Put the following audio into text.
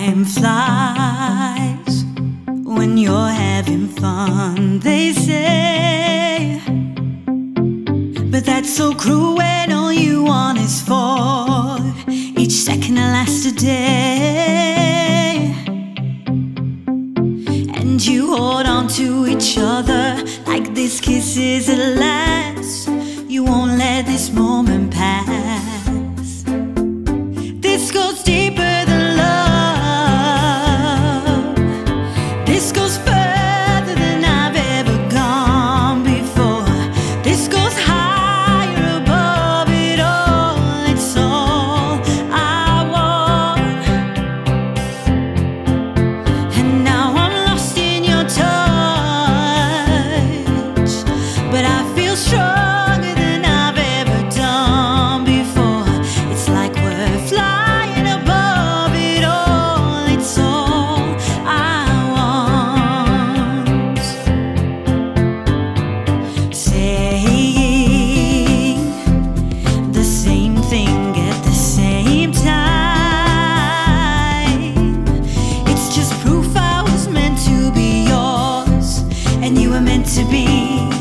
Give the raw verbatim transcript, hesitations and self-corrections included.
Time flies when you're having fun, they say, but that's so cruel when all you want is for each second to last a day. And you hold on to each other like this kiss is the last. You won't let this moment pass. This goes deeper than love. This goes further than I've ever gone before. This goes higher above it all. It's all I want. And now I'm lost in your touch, but I feel stronger than I've ever done before. It's like we're flying above it all. It's all I want. Saying the same thing at the same time. It's just proof I was meant to be yours, and you were meant to be